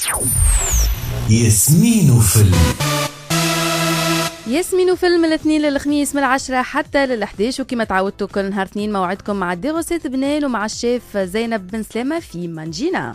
ياسمين فيلم الاثنين للخميس من 10 حتى لل11، وكما تعودتوا كل نهار اثنين موعدكم مع ديغوسيت بنان ومع الشيف زينب بن سلامة في منجينا.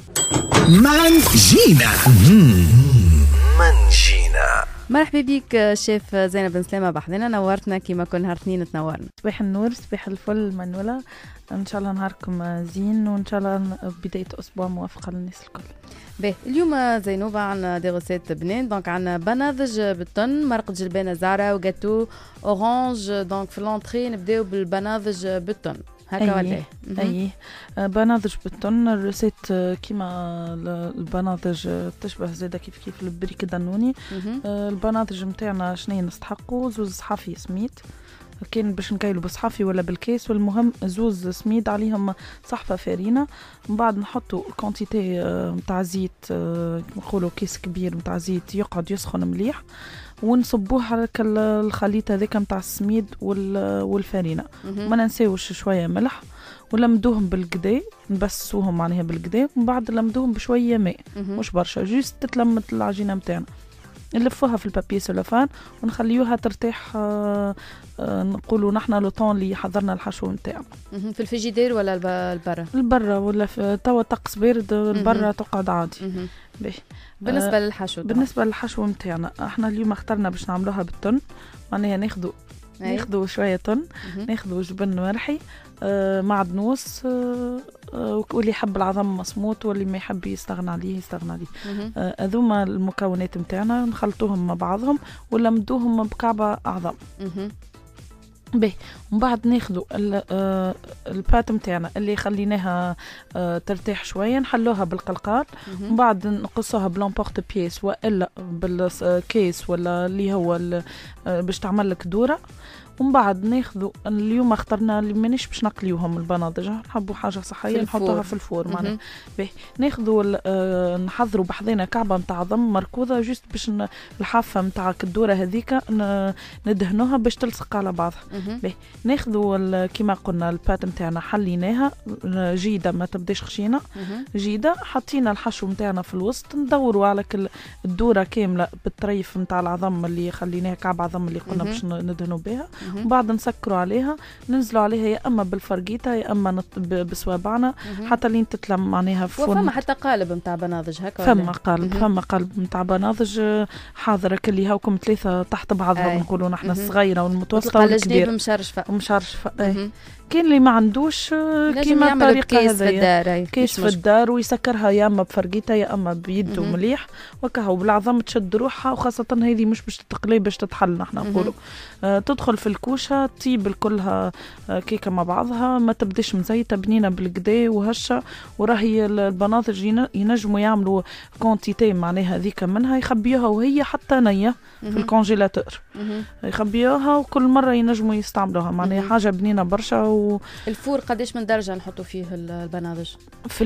مرحبا بك شيف زينب بن سلامة بحضنا، نورتنا كما كل نهار اثنين تنورنا. صباح النور، صباح الفل منولة، ان شاء الله نهاركم زين وان شاء الله بداية اسبوع موافقة للناس الكل. باهي اليوم زينوبة عنا دي غوسيت بنان، دونك عنا بناضج بالتن، مرقة جلبانة زعرة وجاتو اورانج. دونك في لونتري نبداو بالبناضج بالتن هكا ولا اي بناضج بالتن. الريسيت كيما البناضج تشبه زاده كيف البريك الدنوني. البناضج نتاعنا شنو نستحقوا؟ زوز صحافي سميد، كان باش نكيلو بصحافي ولا بالكيس، والمهم زوز سميد عليهم صحفه فارينه. من بعد نحطوا كونتيتي نتاع زيت، نقولوا كيس كبير نتاع زيت يقعد يسخن مليح، ونصبوه على الخليط هذاك نتاع السميد والفارينه. ما ننساوش شويه ملح، ولمدوهم بالقدا، نبسوهم معناها بالقدا، ومن بعد لمدوهم بشويه ماء مش برشا، جوست تتلمت العجينه نتاعنا. نلفوها في البابي سلوفان ونخليوها ترتاح. نقولوا نحنا لو طون اللي حضرنا الحشو نتاعنا في الفريجيدير ولا البرا ولا في توا طقس بارد البرا تقعد عادي. بالنسبه للحشو بالنسبه للحشو نتاعنا احنا اليوم اخترنا باش نعملوها بالتن، معناها ناخذوا شويه تن، ناخذوا جبن مرحي، معدنوس، واللي يحب العظم مصموط واللي ما يحب يستغنى عليه. هذوما المكونات نتاعنا، نخلطوهم مع بعضهم ولمدوهم بكعبه اعظم. باهي ومن بعد ناخذوا البات نتاعنا اللي خليناها ترتاح شويه، نحلوها بالقلقال، ومن بعد نقصوها بلامبورت بيس والا بالكيس ولا اللي هو باش تعمل لك دوره. ومن بعد ناخذوا اليوم اخترنا اللي مانيش باش نقليوهم البناضج، نحبوا حاجه صحيه نحطوها في الفور معناها. باهي ناخذوا نحضروا بحذنا كعبه نتاع عظم مركوضه، جوست باش الحافه نتاع الدوره هذيك ندهنوها باش تلصق على بعضها. باهي ناخذوا كيما قلنا البات نتاعنا حليناها جيده، ما تبداش خشينه، جيده. حطينا الحشو نتاعنا في الوسط، ندوروا على الدوره كامله بالطريف نتاع العظم اللي خليناها كعب عظم اللي قلنا باش ندهنوا بها. وبعد نسكروا عليها، ننزلوا عليها يا اما بالفرقيطه يا اما بصوابعنا حتى لين تتلم معناها في فرن. وفما حتى قالب نتاع بناضج هكا؟ فما قالب نتاع بناضج حاضره كلي هاكم ثلاثه تحت بعضها، نقولوا نحن الصغيره والمتوسطه والكبيره ومشرشفه. كاين اللي ما عندوش كيما الطريقه هذه كيس في الدار ويسكرها يا اما بفرقيته يا اما بيده مليح وكهو بالعظم تشد روحها، وخاصه هذه مش باش تتقلي باش تتحل نحن نقولوا. تدخل في الكوشه طيب كلها كيكه مع بعضها، ما تبداش مزيته، بنينه بالقدا وهشه. وراهي البناضج ينجموا يعملوا كونتيتي معناها هذيك منها، يخبيوها وهي حتى نيه في الكونجيلاتور، يخبيوها وكل مره ينجموا يستعملوها معناها حاجه بنينه برشا. الفور قداش من درجه نحطوا فيه البناضج؟ في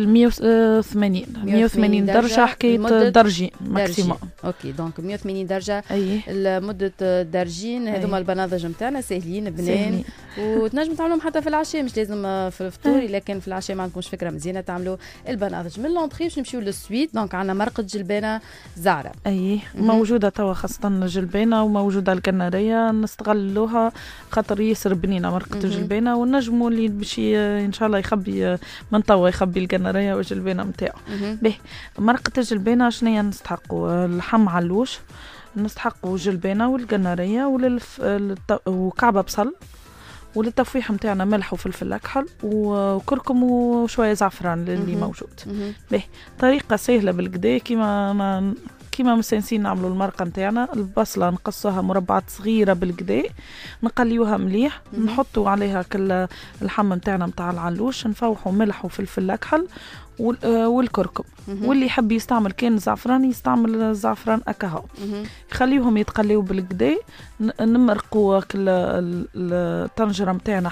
180 درجه، حكايه درجين ماكسيموم. اوكي دونك 180 درجه لمده درجين. هذوما البناضج نتاعنا ساهلين بنان، وتنجم تعملوهم حتى في العشاء، مش لازم في الفطور. لكن في العشاء ما عندكمش فكره مزيانه تعملوا البناضج. من لونطري باش نمشيو للسويت. دونك عندنا مرقه جلبانه زعره موجوده توا، خاصه الجلبانه وموجوده القناريه، نستغلوها خاطر ياسر بنينه مرقه الجلبانه. والنجمو اللي باش ان شاء الله يخبي من توا يخبي القناريه والجلبانه نتاعو. باهي مرقه الجلبانه شنو نستحقوا؟ اللحم علوش، نستحقوا جلبانه والقناريه وكعبه بصل، وللتفويح نتاعنا ملح وفلفل اكحل وكركم وشويه زعفران اللي موجود. باهي طريقه سهله بالقدا، كيما مستانسين نعملوا المرقه نتاعنا. البصله نقصوها مربعات صغيره بالقدا، نقليوها مليح، نحطوا عليها كل اللحم نتاعنا نتاع العلوش، نفوحوا ملح وفلفل اكحل والكركم. واللي يحب يستعمل كان زعفران يستعمل الزعفران اكاهو. خليهم يتقليوا بالقدا، نمرقوا الطنجره نتاعنا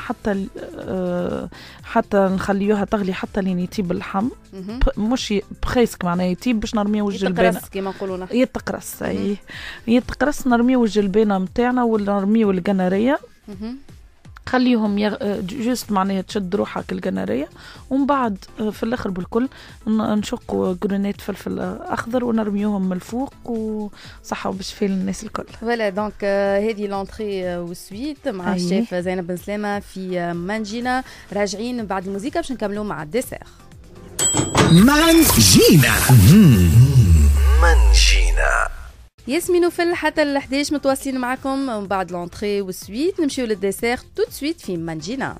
حتى نخليوها تغلي حتى لين يطيب اللحم، مش بخيسك معناها يطيب باش نرميو الجلبانه يتقرص كما نقولوا نحن. يتقرص نرميو الجلبانه نتاعنا ونرميو القناريه خليهم جوست معناها تشد روحك الجنارية، ومن بعد في الاخر بالكل نشقوا جرونات فلفل اخضر ونرميوهم من الفوق وصحة وبشفاء للناس الكل. فوالا دونك هذه لونتري والسويت مع الشيف زينب بن سلامة في مانجينا. راجعين بعد الموسيقى باش نكملوا مع الديسير. مانجينا ياسمين وفل حتى ال 11 متواصلين معكم بعد لونتري والسويت. نمشيو للديسير توت سويت في مانجينا.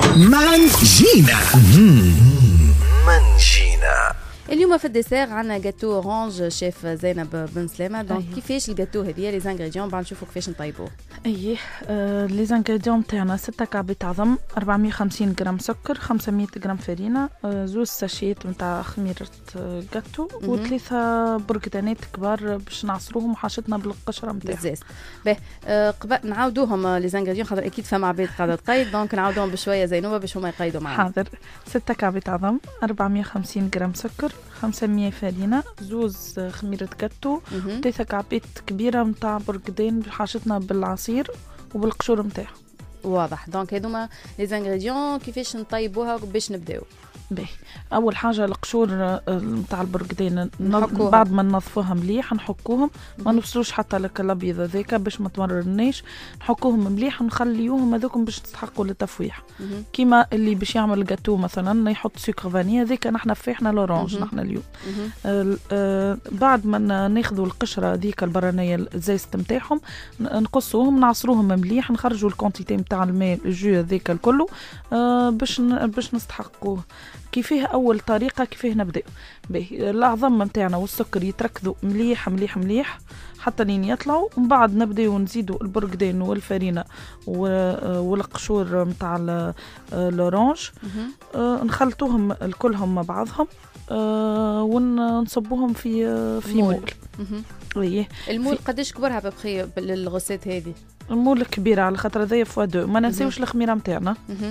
اليوم في الديسير عندنا جاتو اورانج شيف زينب بن سلامة. دونك كيفاش الجاتو هذه لي زانغريديون بعد نشوفوا كيفاش نطيبوه. لي زانغريديون تاعنا 6 كعبات عظم، 450 غرام سكر، 500 غرام فرينه، 2 ساشيات نتاع خميره جاتو، و3 برقدانات كبار باش نعصروهم وحاشتنا بالقشره نتاعهم بالزاز. قبل نعاودوهم لي زانغريديون خاطر اكيد فما عباد قاعده تقيد، دونك نعاودوهم بشويه زينوبه باش هما يقيدوا معنا. حاضر. 6 كعبات عظم، 450 غرام سكر، 500 فرينه، 2 خميره جاتو، 3 كعبات كبيره نتاع برقدان حاشتنا بالعصير وبالقشور نتاعها. واضح. دونك هذوما لي زانغريديون كيفاش نطيبوها باش نبداو. اول حاجه القشور نتاع البرقدان بعد ما ننظفوها مليح نحكوهم، ما نفصلوش حتى لك الابيض هذاك باش ما تمررناش، نحكوهم مليح ونخليوهم هذوكم باش تستحقوا للتفويح. كيما اللي باش يعمل جاتو مثلا يحط سكر فاني، هذاك نحنا فيحنا لورانج نحنا اليوم. بعد ما ناخذوا القشره هذيك البرانيه الزيست نتاعهم نقصوهم نعصروهم مليح، نخرجوا الكونتيتي نتاع الماء الجو هذاك كله باش نستحقوه. كيفاه اول طريقه كيفاه نبداو. العظم نتاعنا والسكر يتركضوا مليح مليح مليح حتى لين يطلعوا، ومن بعد نبداو نزيدوا البرقدان والفرينه والقشور نتاع الاورانج، نخلطوهم الكلهم مع بعضهم، ونصبوهم في مول. المول قداش كبرها ببخي للغوسات هذه؟ المول كبيره على خاطر هذايا فوا ما ننساوش الخميره نتاعنا.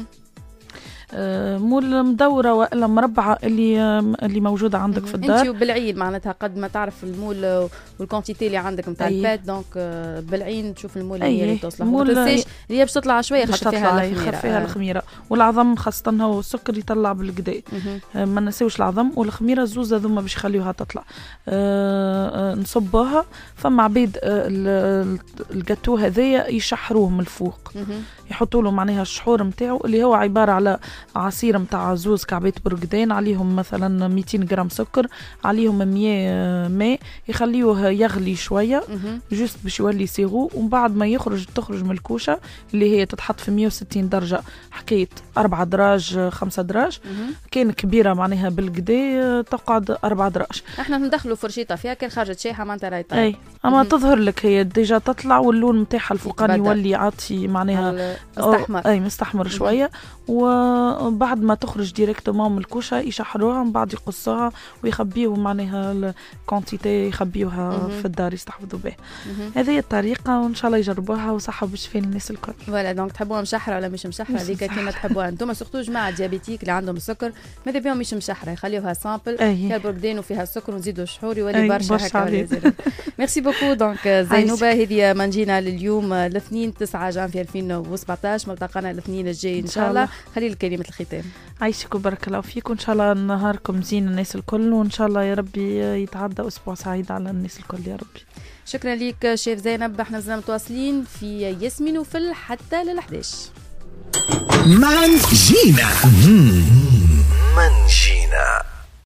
مول مدوره والا مربعه اللي موجوده عندك في الدار. انت بالعين معناتها قد ما تعرف المول والكونتيتي اللي عندك نتاع البات، دونك بالعين تشوف المول اللي توصل ما تنساش اللي باش تطلع شويه خاطر فيها الخميره. والعظم خاصه هو السكر يطلع بالقدا. ما نساوش العظم والخميره زوز هذوما باش يخليوها تطلع. نصبوها. فما عبيد الجاتو هذايا يشحروه من الفوق، يحطوا له معناها الشحور نتاعو اللي هو عباره على عصير نتاع 2 كعبات برقدان، عليهم مثلا 200 غرام سكر، عليهم 100 ماء، يخليوه يغلي شويه جوست باش يولي سيغو. ومن بعد ما تخرج من الكوشه اللي هي تتحط في 160 درجه، حكايه 4 دراج 5 دراج، كان كبيره معناها بالقدا تقعد 4 دراج. احنا ندخلوا فرشيطه فيها كان خرجت شيحه معناتها راهي طايبه. اما تظهر لك هي ديجا تطلع واللون نتاعها الفوقاني يولي عاطي معناها مستحمر. مستحمر شويه. وبعد ما تخرج ديريكتومون من الكوشه يشحروها، من بعد يقصوها ويخبيوها معناها الكونتيتي يخبيوها في الدار يستحفظوا به. هذه الطريقه وان شاء الله يجربوها وصحه وبشفاء للناس الكل. فوالا دونك تحبوها مشحره ولا مش مشحره هذيك كيما تحبوها انتم، سورتو جماعه ديابيتيك اللي عندهم السكر ماذا بهم مش مشحره، يخليوها سامبل فيها البرقدان وفيها السكر ونزيدوا الشحور يولي برشا هكا. ميرسي بوكو. دونك زينوبه هذه مانجينا لليوم الاثنين 9 جانفي 2017. ملتقانا الاثنين الجاي ان شاء الله. خلي كلمه الختام. عايشك وبارك الله فيك، وان شاء الله نهاركم زين الناس الكل، وان شاء الله يا ربي يتعدى اسبوع سعيد على الناس الكل يا ربي. شكرا ليك شيف زينب. احنا زلنا متواصلين في ياسمين وفل حتى لل11. مانجينا